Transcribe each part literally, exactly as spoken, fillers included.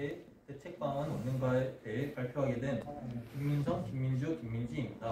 대의 대책 방안 없는가에 대해 발표하게 된 김민성, 김민주, 김민지입니다.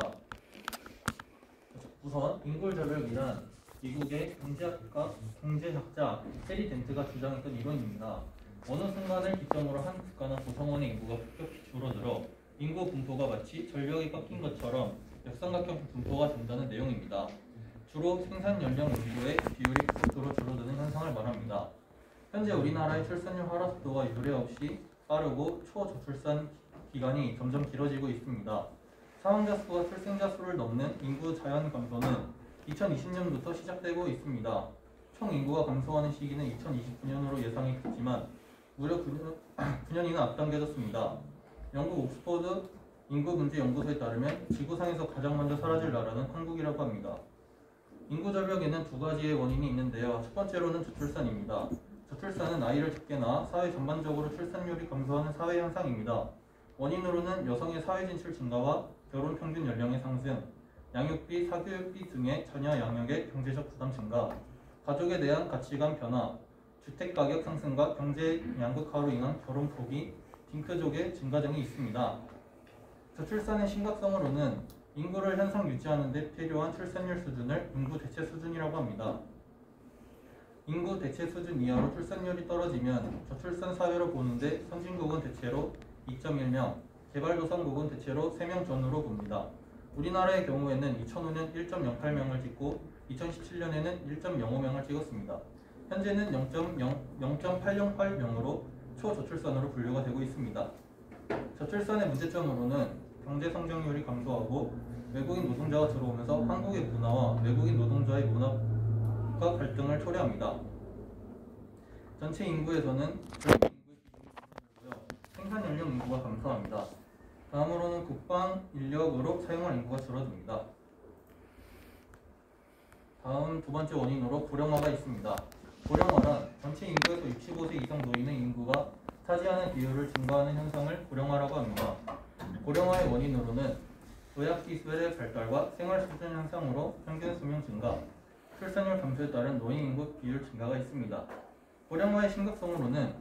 우선 인구절벽이란 미국의 경제학과, 경제학자 해리 덴트가 주장했던 이론입니다. 어느 순간을 기점으로 한 국가나 구성원의 인구가 급격히 줄어들어 인구 분포가 마치 전력이 꺾인 것처럼 역삼각형 분포가 된다는 내용입니다. 주로 생산 연령 인구의 비율이 급속도로 줄어드는 현상을 말합니다. 현재 우리나라의 출산율 하락 속도가 유례 없이 빠르고 초저출산 기간이 점점 길어지고 있습니다. 사망자 수와 출생자 수를 넘는 인구 자연 감소는 이천이십 년부터 시작되고 있습니다. 총 인구가 감소하는 시기는 이천이십구 년으로 예상이 됐지만 무려 구 년이나 앞당겨졌습니다. 영국 옥스퍼드 인구문제연구소에 따르면 지구상에서 가장 먼저 사라질 나라는 한국이라고 합니다. 인구절벽에는 두 가지의 원인이 있는데요. 첫 번째로는 저출산입니다. 저출산은 아이를 적게 낳아 사회 전반적으로 출산율이 감소하는 사회 현상입니다. 원인으로는 여성의 사회 진출 증가와 결혼 평균 연령의 상승, 양육비, 사교육비 등의 자녀 양육의 경제적 부담 증가, 가족에 대한 가치관 변화, 주택 가격 상승과 경제 양극화로 인한 결혼 포기, 딩크족의 증가 등이 있습니다. 저출산의 심각성으로는 인구를 현상 유지하는 데 필요한 출산율 수준을 인구 대체 수준이라고 합니다. 인구 대체 수준 이하로 출산율이 떨어지면 저출산 사회로 보는데 선진국은 대체로 이 점 일 명, 개발도상국은 대체로 세 명 전후로 봅니다. 우리나라의 경우에는 이천오 년 일 점 영팔 명을 찍고 이천십칠 년에는 일 점 영오 명을 찍었습니다. 현재는 영 점 팔공팔 명으로 초저출산으로 분류가 되고 있습니다. 저출산의 문제점으로는 경제 성장률이 감소하고 외국인 노동자가 들어오면서 한국의 문화와 외국인 노동자의 문화가 갈등을 초래합니다. 전체 인구에서는 젊은 인구의 비중이 줄어들고요. 생산 연령 인구가 감소합니다. 다음으로는 국방 인력으로 사용할 인구가 줄어듭니다. 다음 두 번째 원인으로 고령화가 있습니다. 고령화란 전체 인구에서 육십오 세 이상 노인의 인구가 차지하는 비율을 증가하는 현상을 고령화라고 합니다. 고령화의 원인으로는 의학기술의 발달과 생활 수준 향상으로 평균 수명 증가, 출산율 감소에 따른 노인 인구 비율 증가가 있습니다. 고령화의 심각성으로는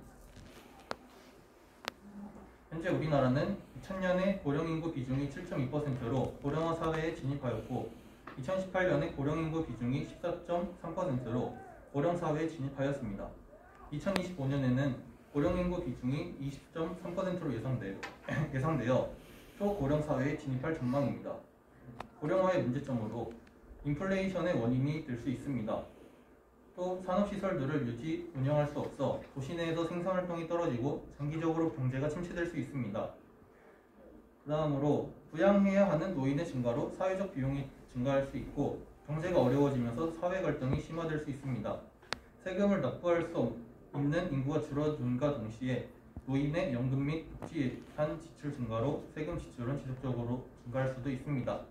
현재 우리나라는 이천 년에 고령인구 비중이 칠 점 이 퍼센트로 고령화 사회에 진입하였고 이천십팔 년에 고령인구 비중이 십사 점 삼 퍼센트로 고령사회에 진입하였습니다. 이천이십오 년에는 고령인구 비중이 이십 점 삼 퍼센트로 예상되어, 예상되어 초고령사회에 진입할 전망입니다. 고령화의 문제점으로 인플레이션의 원인이 될 수 있습니다. 또 산업시설들을 유지, 운영할 수 없어 도시 내에서 생산활동이 떨어지고 장기적으로 경제가 침체될 수 있습니다. 그 다음으로 부양해야 하는 노인의 증가로 사회적 비용이 증가할 수 있고 경제가 어려워지면서 사회 갈등이 심화될 수 있습니다. 세금을 납부할 수 있는 인구가 줄어든과 동시에 노인의 연금 및 복지 예산 지출 증가로 세금 지출은 지속적으로 증가할 수도 있습니다.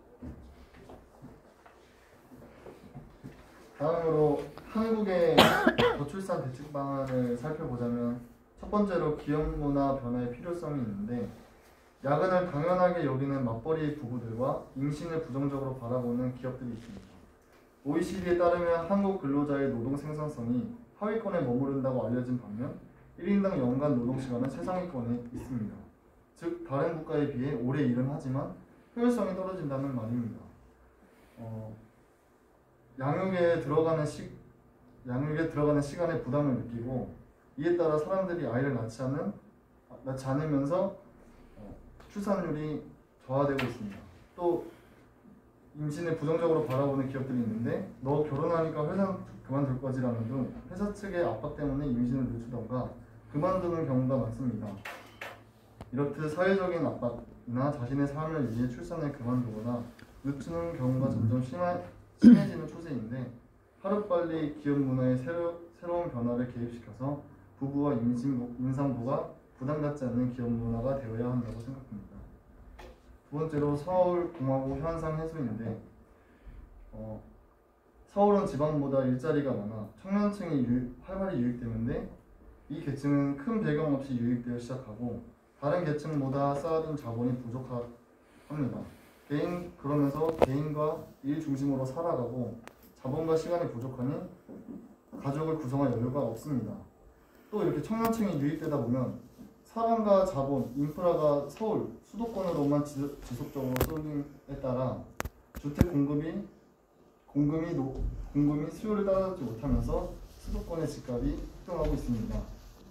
다음으로 한국의 저출산 대책 방안을 살펴보자면 첫 번째로 기업 문화 변화의 필요성이 있는데 야근을 당연하게 여기는 맞벌이 부부들과 임신을 부정적으로 바라보는 기업들이 있습니다. 오이시디에 따르면 한국 근로자의 노동 생산성이 하위권에 머무른다고 알려진 반면 일 인당 연간 노동시간은 최상위권에 있습니다. 즉 다른 국가에 비해 오래 일은 하지만 효율성이 떨어진다는 말입니다. 어, 양육에 들어가는 시, 양육에 들어가는 시간에 부담을 느끼고 이에 따라 사람들이 아이를 낳지 않는 낳지 않으면서 어, 출산율이 저하되고 있습니다. 또 임신을 부정적으로 바라보는 기업들이 있는데 너 결혼하니까 회사 그만둘 거지라는 등 회사 측의 압박 때문에 임신을 늦추던가 그만두는 경우가 많습니다. 이렇듯 사회적인 압박이나 자신의 삶을 위해 출산을 그만두거나 늦추는 경우가 점점 심하, 심해지는 추세인데 하루빨리 기업 문화에 새로, 새로운 변화를 개입시켜서 부부와 임신부, 임산부가 부담갖지 않는 기업 문화가 되어야 한다고 생각합니다. 두 번째로 서울공화국 현상 해소인데 어, 서울은 지방보다 일자리가 많아 청년층이 유입, 활발히 유입되는데 이 계층은 큰 배경 없이 유입되어 시작하고 다른 계층보다 쌓아둔 자본이 부족합니다. 개인 그러면서 개인과 일 중심으로 살아가고 자본과 시간이 부족하니 가족을 구성할 여유가 없습니다. 또 이렇게 청년층이 유입되다 보면 사람과 자본, 인프라가 서울, 수도권으로만 지, 지속적으로 쏠림에 따라 주택 공급이 공급이, 노, 공급이 수요를 따라잡지 못하면서 수도권의 집값이 급등하고 있습니다.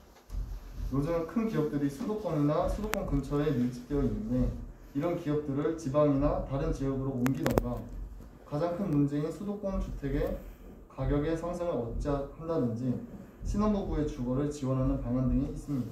요즘 큰 기업들이 수도권이나 수도권 근처에 밀집되어 있는데 이런 기업들을 지방이나 다른 지역으로 옮기던가 가장 큰 문제인 수도권 주택의 가격의 상승을 억제한다든지 신혼부부의 주거를 지원하는 방안 등이 있습니다.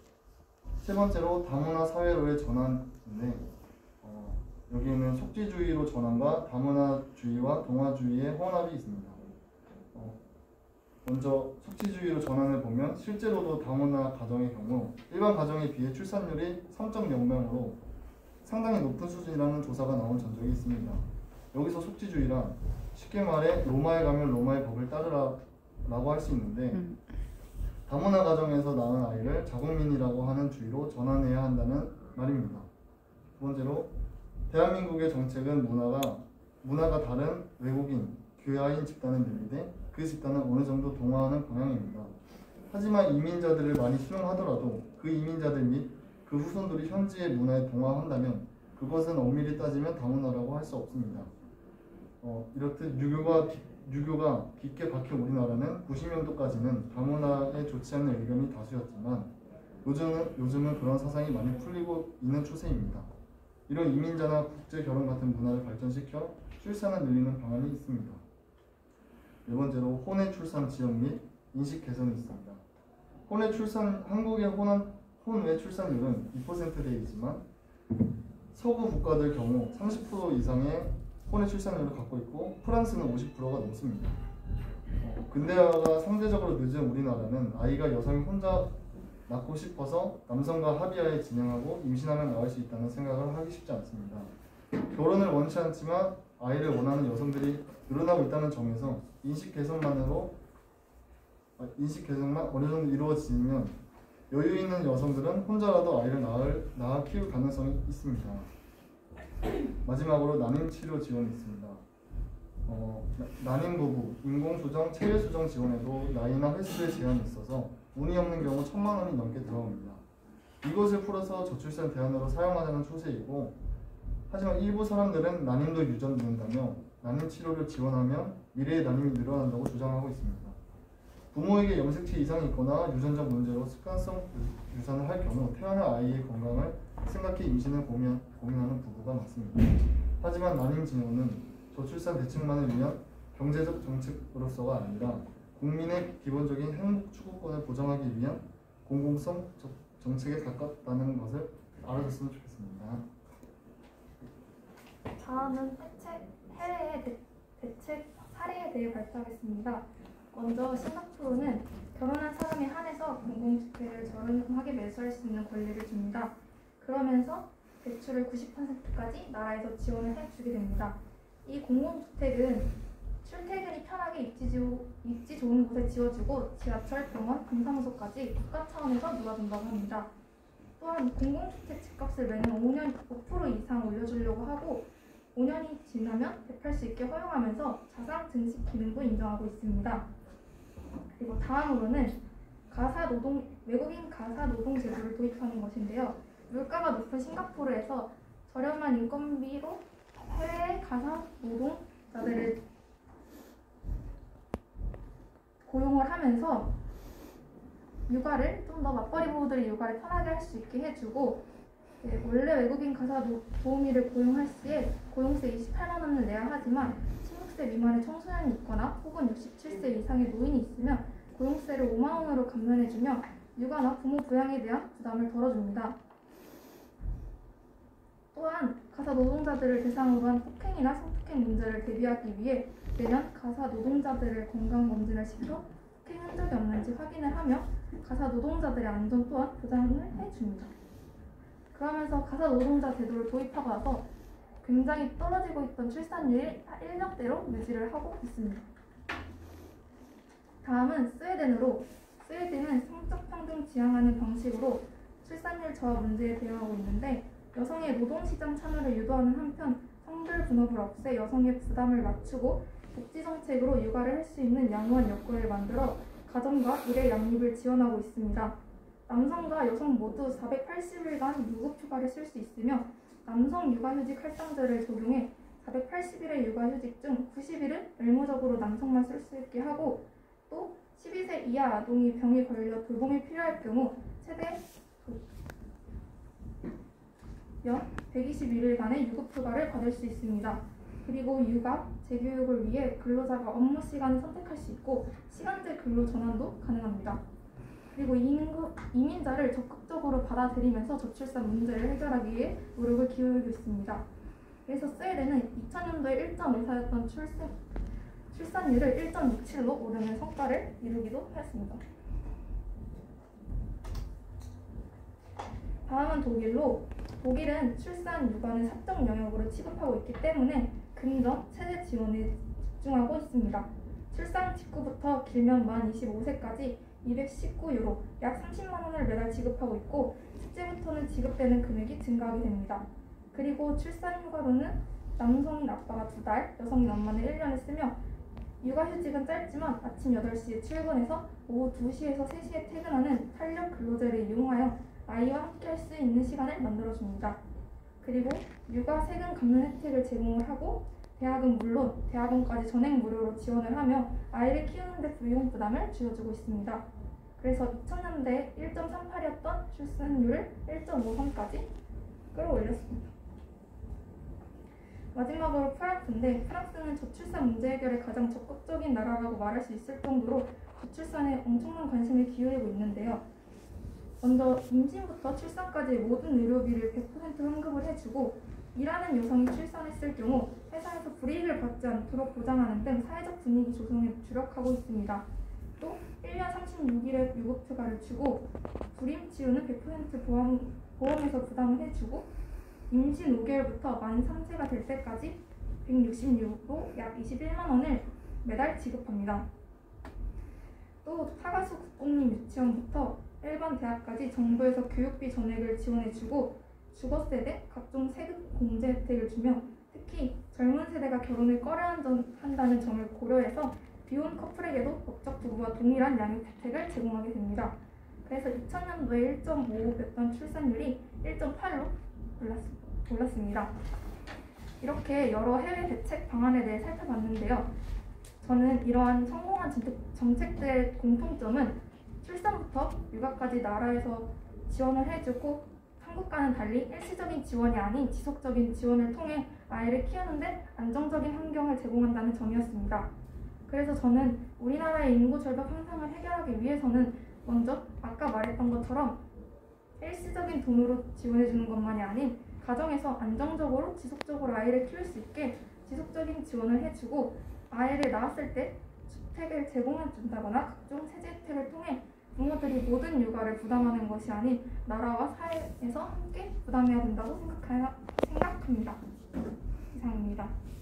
세 번째로 다문화 사회로의 전환인데 어, 여기에는 속지주의로 전환과 다문화주의와 동화주의의 혼합이 있습니다. 어, 먼저 속지주의로 전환을 보면 실제로도 다문화 가정의 경우 일반 가정에 비해 출산율이 삼 점 영 명으로 상당히 높은 수준이라는 조사가 나온 전적이 있습니다. 여기서 속지주의란 쉽게 말해 로마에 가면 로마의 법을 따르라 라고 할 수 있는데 음. 다문화 가정에서 낳은 아이를 자국민이라고 하는 주의로 전환해야 한다는 말입니다. 두 번째로 대한민국의 정책은 문화가 문화가 다른 외국인, 귀화인 집단을 늘리되 그 집단은 어느 정도 동화하는 방향입니다. 하지만 이민자들을 많이 수용하더라도 그 이민자들 및 그 후손들이 현지의 문화에 동화한다면 그것은 엄밀히 따지면 다문화라고 할 수 없습니다. 어, 이렇듯 유교가 유교가 깊게 박힌 우리나라는 구십 년도까지는 다문화에 좋지 않은 의견이 다수였지만 요즘은, 요즘은 그런 사상이 많이 풀리고 있는 추세입니다. 이런 이민자나 국제 결혼 같은 문화를 발전시켜 출산을 늘리는 방안이 있습니다. 네 번째로 혼외 출산 지원 및 인식 개선이 있습니다. 혼외 출산 한국의 혼한, 혼외 출산율은 이 퍼센트대이지만 서구 국가들 경우 삼십 퍼센트 이상의 혼외 출산율을 갖고 있고 프랑스는 오십 퍼센트가 넘습니다. 어, 근대화가 상대적으로 늦은 우리나라는 아이가 여성이 혼자 낳고 싶어서 남성과 합의하에 진행하고 임신하면 낳을 수 있다는 생각을 하기 쉽지 않습니다. 결혼을 원치 않지만 아이를 원하는 여성들이 늘어나고 있다는 점에서 인식 개선만으로 인식 개선만 어느 정도 이루어지면 여유 있는 여성들은 혼자라도 아이를 낳을, 낳아 키울 가능성이 있습니다. 마지막으로 난임 치료 지원이 있습니다. 어, 난임 부부, 인공수정, 체외수정 지원에도 나이나 횟수에 제한이 있어서 운이 없는 경우 천만 원이 넘게 들어옵니다. 이것을 풀어서 저출산 대안으로 사용하자는 추세이고 하지만 일부 사람들은 난임도 유전된다며 난임 치료를 지원하면 미래의 난임이 늘어난다고 주장하고 있습니다. 부모에게 염색체 이상이 있거나 유전적 문제로 습관성 유산을 할 경우 태어날 아이의 건강을 생각해 임신을 고민, 고민하는 부부가 많습니다. 하지만 난임 진료는 저출산 대책만을 위한 경제적 정책으로서가 아니라 국민의 기본적인 행복 추구권을 보장하기 위한 공공성 정책에 가깝다는 것을 알아줬으면 좋겠습니다. 다음은 대책, 해외의 대, 대책 사례에 대해 발표하겠습니다. 먼저 싱가포르는 결혼한 사람에 한해서 공공주택을 저렴하게 매수할 수 있는 권리를 줍니다. 그러면서 대출을 구십 퍼센트까지 나라에서 지원을 해주게 됩니다. 이 공공주택은 출퇴근이 편하게 입지, 조, 입지 좋은 곳에 지어주고 지하철, 병원, 동사무소까지 국가 차원에서 놓아준다고 합니다. 또한 공공주택 집값을 매년 오 년 오 퍼센트 이상 올려주려고 하고 오 년이 지나면 되팔 수 있게 허용하면서 자산 증식 기능도 인정하고 있습니다. 그리고 다음으로는 가사 노동, 외국인 가사 노동 제도를 도입하는 것인데요. 물가가 높은 싱가포르에서 저렴한 인건비로 해외 가사 노동자들을 고용을 하면서 육아를 좀 더 맞벌이 부부들이 육아를 편하게 할 수 있게 해주고 네, 원래 외국인 가사 도우미를 고용할 시에 고용세 이십팔만 원을 내야 하지만 십육 세 미만의 청소년이 있거나 혹은 육십칠 세 이상의 노인이 있으면 고용세를 오만 원으로 감면해주며 육아나 부모 부양에 대한 부담을 덜어줍니다. 또한 가사 노동자들을 대상으로 한 폭행이나 성폭행 문제를 대비하기 위해 매년 가사 노동자들을 건강검진을 시켜 폭행 흔적이 없는지 확인을 하며 가사 노동자들의 안전 또한 보장을 해줍니다. 그러면서 가사 노동자 제도를 도입하고 나서 굉장히 떨어지고 있던 출산율이 일년대로 유지를 하고 있습니다. 다음은 스웨덴으로 스웨덴은 성적 평등 지향하는 방식으로 출산율 저하 문제에 대응하고 있는데 여성의 노동시장 참여를 유도하는 한편 성별 분업을 없애 여성의 부담을 낮추고 복지정책으로 육아를 할 수 있는 양호한 여건을 만들어 가정과 일의 양립을 지원하고 있습니다. 남성과 여성 모두 사백팔십 일간 유급 휴가를 쓸 수 있으며 남성 육아휴직 할당제를 적용해 사백팔십 일의 육아휴직 중 구십 일은 의무적으로 남성만 쓸 수 있게 하고 또 십이 세 이하 아동이 병에 걸려 돌봄이 필요할 경우 최대 연 백이십일 일간의 유급휴가를 받을 수 있습니다. 그리고 육아, 재교육을 위해 근로자가 업무 시간을 선택할 수 있고 시간제 근로 전환도 가능합니다. 그리고 인구, 이민자를 적극적으로 받아들이면서 저출산 문제를 해결하기 위해 노력을 기울이고 있습니다. 그래서 스웨덴은 이천 년도에 일 점 오사였던 출생, 출산율을 일 점 육칠로 오르는 성과를 이루기도 하였습니다. 다음은 독일로 독일은 출산 육아는 사적 영역으로 취급하고 있기 때문에 금전, 체제 지원에 집중하고 있습니다. 출산 직후부터 길면 만 이십오 세까지 이백십구 유로, 약 삼십만 원을 매달 지급하고 있고 셋째부터는 지급되는 금액이 증가하게 됩니다. 그리고 출산 휴가로는 남성인 아빠가 두 달, 여성인 엄마는 일 년을 쓰며 육아휴직은 짧지만 아침 여덟 시에 출근해서 오후 두 시에서 세 시에 퇴근하는 탄력 근로제를 이용하여 아이와 함께 할 수 있는 시간을 만들어줍니다. 그리고 육아 세금 감면 혜택을 제공을 하고 대학은 물론 대학원까지 전액 무료로 지원을 하며 아이를 키우는 데 비용 부담을 줄여주고 있습니다. 그래서 이천 년대에 일 점 삼팔이었던 출산율을 일 점 오삼까지 끌어올렸습니다. 마지막으로 프랑스인데 프랑스는 저출산 문제 해결에 가장 적극적인 나라라고 말할 수 있을 정도로 저출산에 엄청난 관심을 기울이고 있는데요. 먼저 임신부터 출산까지 모든 의료비를 백 퍼센트 환급을 해주고 일하는 여성이 출산했을 경우 회사에서 불이익을 받지 않도록 보장하는 등 사회적 분위기 조성에 주력하고 있습니다. 또 일 년 삼십육 일의 유급휴가를 주고 불임 치유는 백 퍼센트 보험, 보험에서 부담을 해주고 임신 오 개월부터 만 삼 세가 될 때까지 백육십 유로 약 이십일만 원을 매달 지급합니다. 또 타가수 국공립 유치원부터 일반 대학까지 정부에서 교육비 전액을 지원해주고 주거세대, 각종 세금 공제 혜택을 주며 특히 젊은 세대가 결혼을 꺼려한다는 점을 고려해서 비혼 커플에게도 법적 부부와 동일한 양육 혜택을 제공하게 됩니다. 그래서 이천 년도에 일 점 오오였던 출산율이 일 점 팔로 올랐습니다. 이렇게 여러 해외 대책 방안에 대해 살펴봤는데요. 저는 이러한 성공한 정책들의 공통점은 출산부터 육아까지 나라에서 지원을 해주고 한국과는 달리 일시적인 지원이 아닌 지속적인 지원을 통해 아이를 키우는데 안정적인 환경을 제공한다는 점이었습니다. 그래서 저는 우리나라의 인구 절벽 현상을 해결하기 위해서는 먼저 아까 말했던 것처럼 일시적인 돈으로 지원해주는 것만이 아닌 가정에서 안정적으로 지속적으로 아이를 키울 수 있게 지속적인 지원을 해주고 아이를 낳았을 때 주택을 제공해준다거나 각종 세제 혜택을 통해 부모들이 모든 육아를 부담하는 것이 아닌 나라와 사회에서 함께 부담해야 된다고 생각하, 생각합니다. 이상입니다.